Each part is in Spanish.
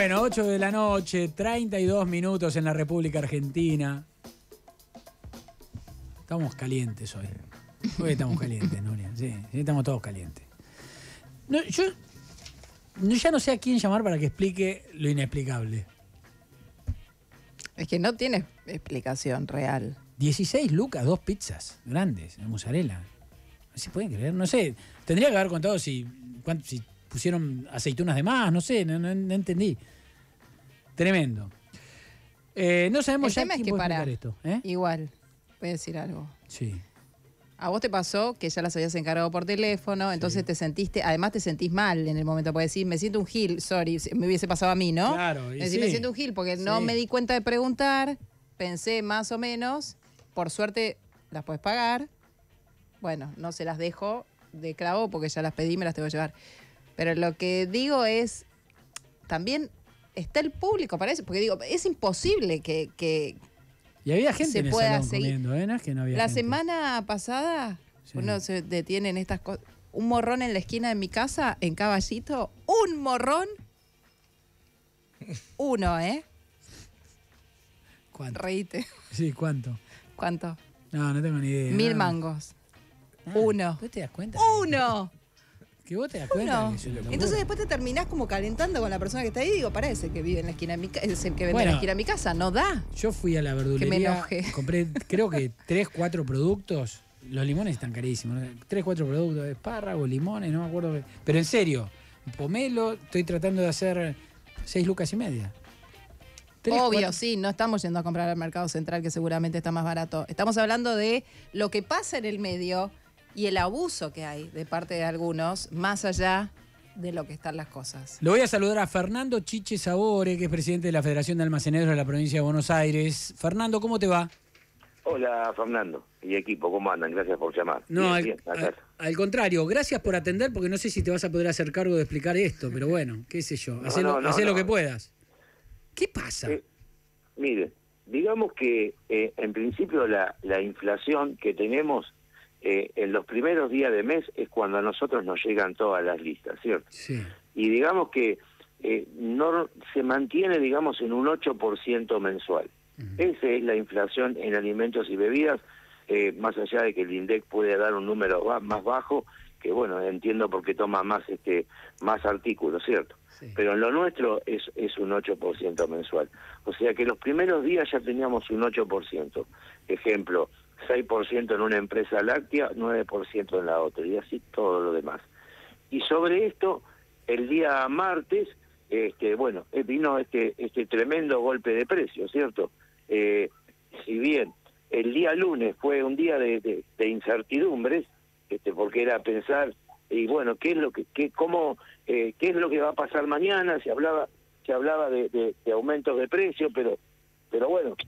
Bueno, 8 de la noche, 32 minutos en la República Argentina. Estamos calientes hoy. Hoy estamos calientes, Nuria. Sí, estamos todos calientes. No, yo ya no sé a quién llamar para que explique lo inexplicable. Es que no tiene explicación real. 16 lucas, 2 pizzas grandes de mozzarella. ¿No se pueden creer? No sé. Tendría que haber contado si pusieron aceitunas de más, no sé, no entendí. Tremendo. No sabemos ya quién puede explicar esto. Igual, voy a decir algo. Sí. A vos te pasó que ya las habías encargado por teléfono, entonces te sentís mal en el momento, puedes decir, me siento un gil, sorry, me hubiese pasado a mí, ¿no? Claro. Me siento un gil porque no me di cuenta de preguntar, pensé más o menos, por suerte las podés pagar, bueno, no se las dejo de clavo porque ya las pedí, me las tengo que llevar. Pero lo que digo es, también está el público para eso, porque digo, es imposible que y había gente se en el pueda salón seguir. comiendo, ¿no? Es que no había La gente. semana pasada, uno se detiene en estas cosas. Un morrón en la esquina de mi casa, en Caballito. ¡Un morrón! Uno, ¿eh? ¿Cuánto? Reíte. Sí, ¿cuánto? ¿Cuánto? No tengo ni idea. 1000 mangos. Uno. ¿Vos te das cuenta? ¡Uno! ¿Que vos te das cuenta? Uno. Que es una locura? Entonces después te terminás como calentando con la persona que está ahí. Digo, parece que vive en la esquina de mi casa. Es el que vende en la esquina de mi casa. No da. Yo fui a la verdulería. Que me enoje. Compré, creo que 3, 4 productos. Los limones están carísimos. 3, 4 productos. Espárragos, limones, no me acuerdo. Pero en serio, pomelo, estoy tratando de hacer 6 lucas y media. Obvio, 4. Sí, no estamos yendo a comprar al Mercado Central, que seguramente está más barato. Estamos hablando de lo que pasa en el medio y el abuso que hay de parte de algunos, más allá de lo que están las cosas. Lo voy a saludar a Fernando Chiche Sabore, que es presidente de la Federación de Almaceneros de la provincia de Buenos Aires. Fernando, ¿cómo te va? Hola, Fernando y equipo, ¿cómo andan? Gracias por llamar. No, bien, al contrario, gracias por atender, porque no sé si te vas a poder hacer cargo de explicar esto, pero bueno, qué sé yo, hacé lo que puedas. ¿Qué pasa? Mire, digamos que en principio la inflación que tenemos en los primeros días de mes es cuando a nosotros nos llegan todas las listas, ¿cierto? Sí. Y digamos que no se mantiene, digamos, en un 8% mensual. Esa es la inflación en alimentos y bebidas, más allá de que el INDEC puede dar un número más bajo, que bueno, entiendo porque toma más artículos, ¿cierto? Sí. Pero en lo nuestro es un 8% mensual. O sea que los primeros días ya teníamos un 8%. Ejemplo, 6% en una empresa láctea, 9% en la otra, y así todo lo demás. Y sobre esto, el día martes, vino este tremendo golpe de precio, ¿cierto? Si bien el día lunes fue un día de incertidumbres, porque era pensar, y bueno, qué es lo que va a pasar mañana. Se hablaba de aumentos de precio, pero bueno,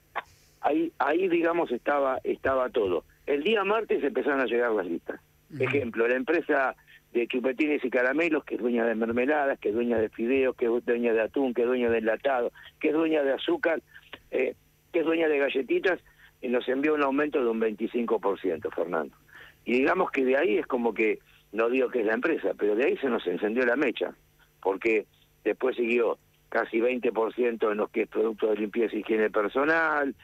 ahí digamos estaba todo. El día martes empezaron a llegar las listas. Ejemplo, la empresa de chupetines y caramelos, que es dueña de mermeladas, que es dueña de fideos, que es dueña de atún, que es dueña de enlatado, que es dueña de azúcar, que es dueña de galletitas, y nos envió un aumento de un 25%, Fernando. Y digamos que de ahí es como que, no digo que es la empresa, pero de ahí se nos encendió la mecha, porque después siguió casi 20% en lo que es productos de limpieza y higiene personal,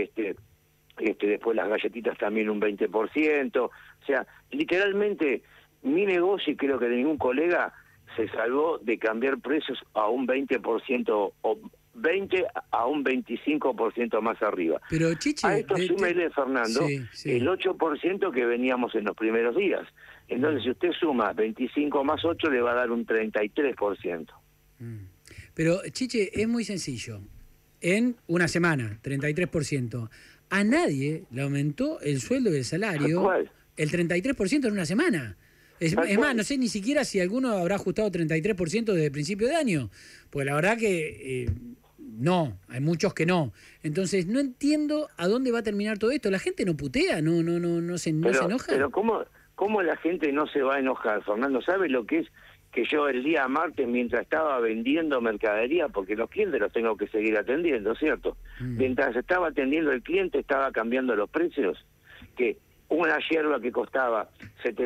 después las galletitas también un 20%, o sea, literalmente mi negocio, y creo que de ningún colega, se salvó de cambiar precios a un 20% o 20 a un 25% más arriba. Pero Chiche, a esto súmele, Fernando, sí. El 8% que veníamos en los primeros días. Entonces, si usted suma 25 más 8, le va a dar un 33%. Pero, Chiche, es muy sencillo. En una semana, 33%. A nadie le aumentó el sueldo y el salario el 33% en una semana. Es más, no sé ni siquiera si alguno habrá ajustado 33% desde el principio de año. Porque la verdad que no, hay muchos que no. Entonces, no entiendo a dónde va a terminar todo esto. La gente no putea, no se enoja. Pero ¿cómo la gente no se va a enojar, Fernando? ¿Sabe lo que es que yo el día martes, mientras estaba vendiendo mercadería, porque los clientes los tengo que seguir atendiendo, ¿cierto? Mientras estaba atendiendo el cliente, estaba cambiando los precios, que una yerba que costaba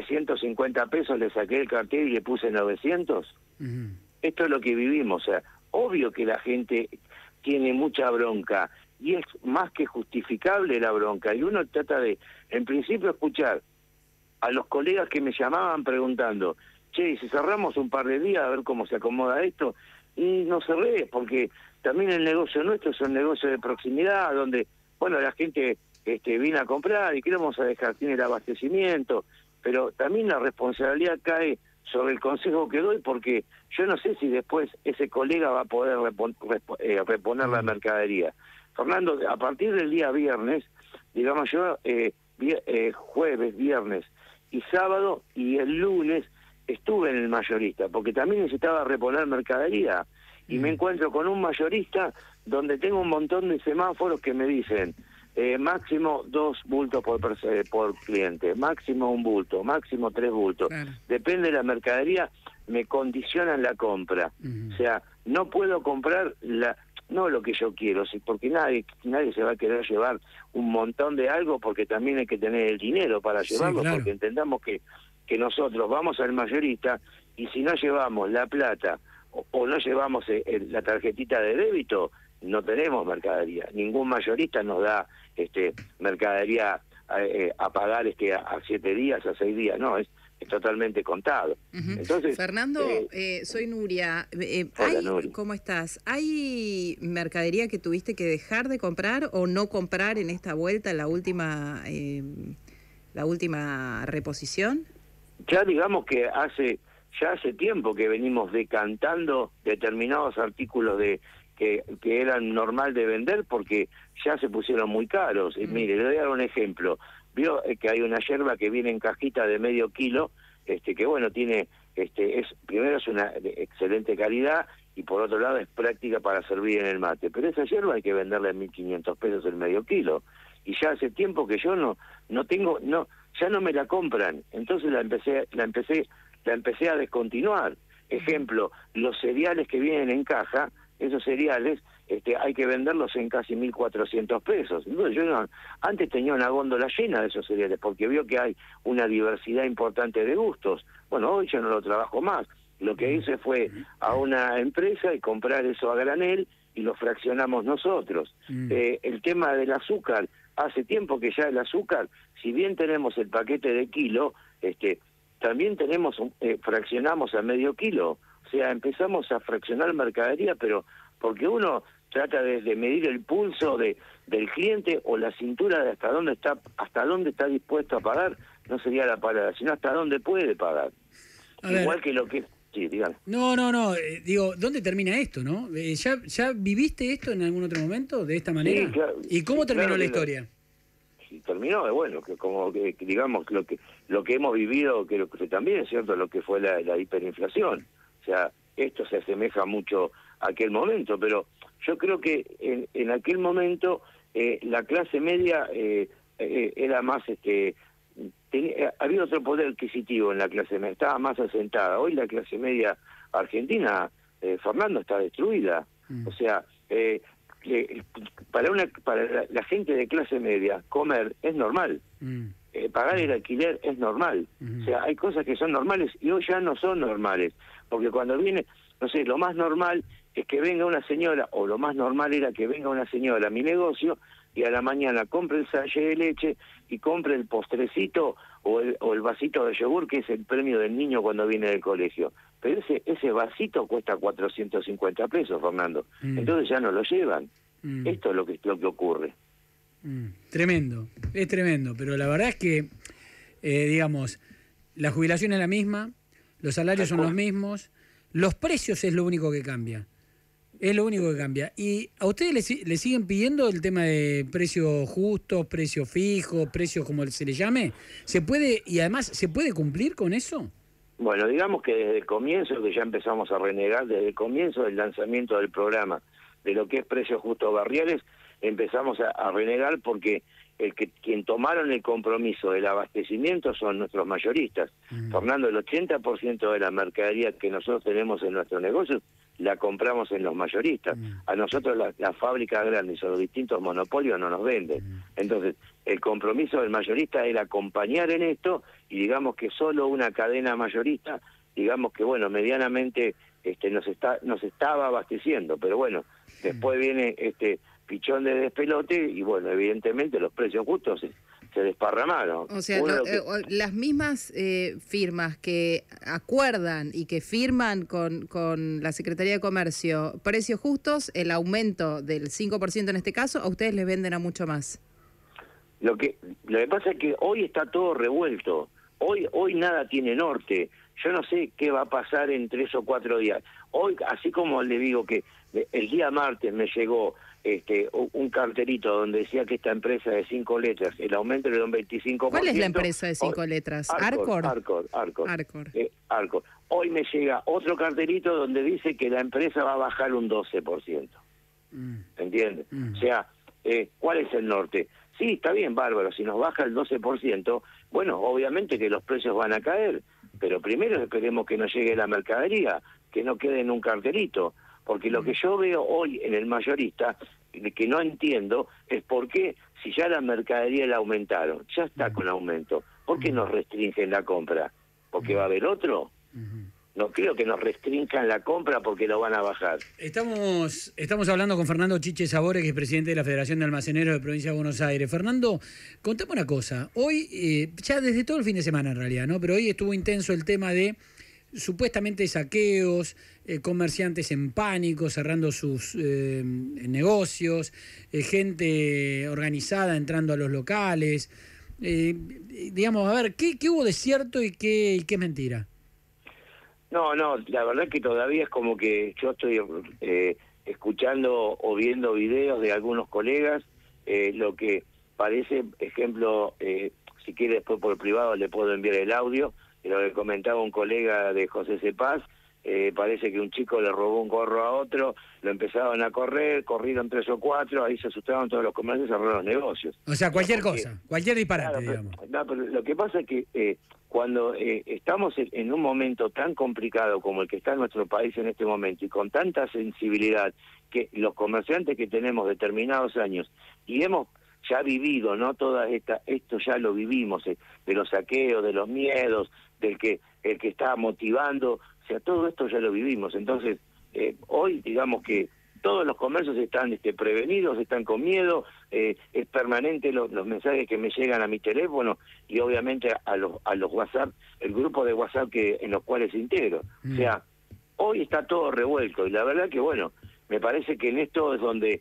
750 pesos, le saqué el cartel y le puse 900. Esto es lo que vivimos, o sea, obvio que la gente tiene mucha bronca, y es más que justificable la bronca, y uno trata de, en principio, escuchar a los colegas que me llamaban preguntando, che, si cerramos un par de días a ver cómo se acomoda esto, y no cerré, porque también el negocio nuestro es un negocio de proximidad, donde, bueno, la gente viene a comprar, y ¿qué le vamos a dejar? Tiene el abastecimiento, pero también la responsabilidad cae sobre el consejo que doy, porque yo no sé si después ese colega va a poder reponer la mercadería. Fernando, a partir del día viernes, digamos yo, jueves, viernes y sábado y el lunes estuve en el mayorista, porque también necesitaba reponer mercadería, y me encuentro con un mayorista donde tengo un montón de semáforos que me dicen máximo 2 bultos por cliente, máximo 1 bulto, máximo 3 bultos. Claro. Depende de la mercadería, me condicionan la compra. O sea, no puedo comprar no lo que yo quiero, porque nadie se va a querer llevar un montón de algo, porque también hay que tener el dinero para llevarlo, claro. Porque entendamos que nosotros vamos al mayorista, y si no llevamos la plata o no llevamos la tarjetita de débito, no tenemos mercadería. Ningún mayorista nos da mercadería a pagar a 7 días, a 6 días, no, es totalmente contado. Entonces, Fernando, soy Nuria. Hola, Nuria. ¿Cómo estás? ¿Hay mercadería que tuviste que dejar de comprar o no comprar en esta vuelta, la última reposición? Ya digamos que hace tiempo que venimos decantando determinados artículos que eran normal de vender, porque ya se pusieron muy caros. Mire, le voy a dar un ejemplo. Vio que hay una yerba que viene en cajita de medio kilo, que bueno, tiene, primero es una de excelente calidad, y por otro lado es práctica para servir en el mate. Pero esa yerba hay que venderla en 1.500 pesos el medio kilo. Y ya hace tiempo que yo ya no me la compran. Entonces la empecé a descontinuar. Ejemplo, los cereales que vienen en caja, esos cereales hay que venderlos en casi 1.400 pesos. Entonces yo antes tenía una góndola llena de esos cereales, porque veo que hay una diversidad importante de gustos. Bueno, hoy yo no lo trabajo más. Lo que hice fue a una empresa y comprar eso a granel, y lo fraccionamos nosotros. El tema del azúcar, hace tiempo que ya el azúcar, si bien tenemos el paquete de kilo, también fraccionamos a medio kilo. O sea, empezamos a fraccionar mercadería, pero porque uno trata de medir el pulso del cliente, o la cintura de hasta dónde está dispuesto a pagar, no sería la palabra, sino hasta dónde puede pagar. Igual que lo que... Sí, dígame. No, digo, ¿dónde termina esto, no? ¿Ya viviste esto en algún otro momento de esta manera? Sí, claro. ¿Y cómo terminó la historia? Sí, terminó, bueno, digamos lo que hemos vivido, que también es cierto, lo que fue la hiperinflación. O sea, esto se asemeja mucho a aquel momento, pero yo creo que en aquel momento la clase media era más, había otro poder adquisitivo en la clase media, estaba más asentada. Hoy la clase media argentina, Fernando, está destruida. O sea, para la gente de clase media, comer es normal. Pagar el alquiler es normal. O sea, hay cosas que son normales y hoy ya no son normales. Porque cuando viene, no sé, lo más normal es que venga una señora, o lo más normal era que venga una señora a mi negocio y a la mañana compre el sachet de leche y compre el postrecito o el vasito de yogur, que es el premio del niño cuando viene del colegio. Pero ese vasito cuesta 450 pesos, Fernando. Entonces ya no lo llevan. Esto es lo que ocurre. Tremendo, es tremendo. Pero la verdad es que, digamos, la jubilación es la misma, los salarios son los mismos, los precios es lo único que cambia. Es lo único que cambia. ¿Y a ustedes le siguen pidiendo el tema de precios justos, precios fijos, precios como se le llame? ¿Se puede, y además, se puede cumplir con eso? Bueno, digamos que desde el comienzo, que ya empezamos a renegar, desde el comienzo del lanzamiento del programa, de lo que es precios justos barriales, empezamos a renegar, porque quien tomaron el compromiso del abastecimiento son nuestros mayoristas. Fernando, el 80% de la mercadería que nosotros tenemos en nuestros negocios la compramos en los mayoristas. A nosotros las fábricas grandes o los distintos monopolios no nos venden. Entonces, el compromiso del mayorista era acompañar en esto, y digamos que solo una cadena mayorista digamos que, bueno, medianamente nos estaba abasteciendo, pero bueno, después viene este pichón de despelote y bueno, evidentemente los precios justos se desparramaron. O sea, las mismas firmas que acuerdan y que firman con la Secretaría de Comercio precios justos, el aumento del 5% en este caso, a ustedes les venden a mucho más. Lo que pasa es que hoy está todo revuelto. Hoy nada tiene norte. Yo no sé qué va a pasar en 3 o 4 días. Hoy, así como le digo que el día martes me llegó un cartelito donde decía que esta empresa de 5 letras, el aumento era de un 25%. ¿Cuál es la empresa de 5 letras? ¿Arcor? Arcor. Hoy me llega otro cartelito donde dice que la empresa va a bajar un 12%. ¿Entiendes? O sea, ¿cuál es el norte? Sí, está bien, bárbaro, si nos baja el 12%, bueno, obviamente que los precios van a caer, pero primero esperemos que nos llegue la mercadería, que no quede en un cartelito, porque lo que yo veo hoy en el mayorista, que no entiendo, es por qué, si ya la mercadería la aumentaron, ya está con aumento, ¿por qué nos restringen la compra? ¿Porque va a haber otro? No creo que nos restrinjan la compra porque lo van a bajar. Estamos hablando con Fernando Chiche Sabore, que es presidente de la Federación de Almaceneros de Provincia de Buenos Aires. Fernando, contame una cosa. Hoy, ya desde todo el fin de semana en realidad, ¿no? Pero hoy estuvo intenso el tema de supuestamente saqueos, comerciantes en pánico, cerrando sus negocios, gente organizada entrando a los locales. Digamos, a ver, ¿qué hubo de cierto y qué es mentira? No, la verdad que todavía es como que yo estoy escuchando o viendo videos de algunos colegas, lo que parece, ejemplo, si quiere después por privado le puedo enviar el audio, lo que comentaba un colega de José Cepaz, parece que un chico le robó un gorro a otro, lo empezaron a corrieron 3 o 4, ahí se asustaron todos los comercios y cerraron los negocios. O sea, cualquier cosa, cualquier disparate, claro, digamos. Pero lo que pasa es que cuando estamos en un momento tan complicado como el que está en nuestro país en este momento y con tanta sensibilidad que los comerciantes que tenemos determinados años y hemos ya vivido, ¿no? Esto ya lo vivimos, de los saqueos, de los miedos, el que está motivando, o sea, todo esto ya lo vivimos. Entonces, hoy digamos que todos los comercios están prevenidos, están con miedo, es permanente los mensajes que me llegan a mi teléfono y obviamente a los WhatsApp, el grupo de WhatsApp en los cuales integro. O sea, hoy está todo revuelto y la verdad que, bueno, me parece que en esto es donde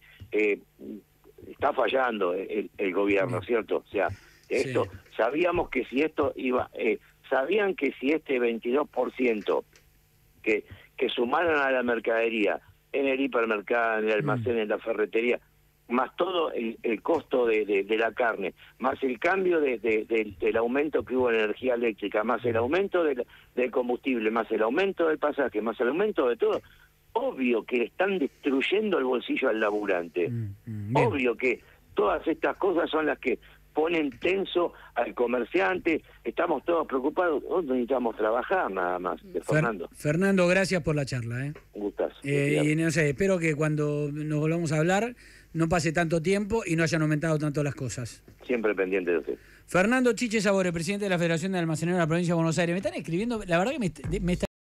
está fallando el gobierno, ¿cierto? O sea, esto sabíamos que si esto iba... sabían que si este 22% que sumaron a la mercadería en el hipermercado, en el almacén, en la ferretería, más todo el costo de la carne, más el cambio del aumento que hubo en energía eléctrica, más el aumento del combustible, más el aumento del pasaje, más el aumento de todo, obvio que están destruyendo el bolsillo al laburante. Obvio que todas estas cosas son las que ponen tenso al comerciante, estamos todos preocupados, hoy necesitamos trabajar nada más, Fernando. Fernando, gracias por la charla. Un gustazo. Y no sé, espero que cuando nos volvamos a hablar no pase tanto tiempo y no hayan aumentado tanto las cosas. Siempre pendiente de usted. Fernando Chiche Sabore, presidente de la Federación de Almaceneros de la Provincia de Buenos Aires. Me están escribiendo, la verdad que me está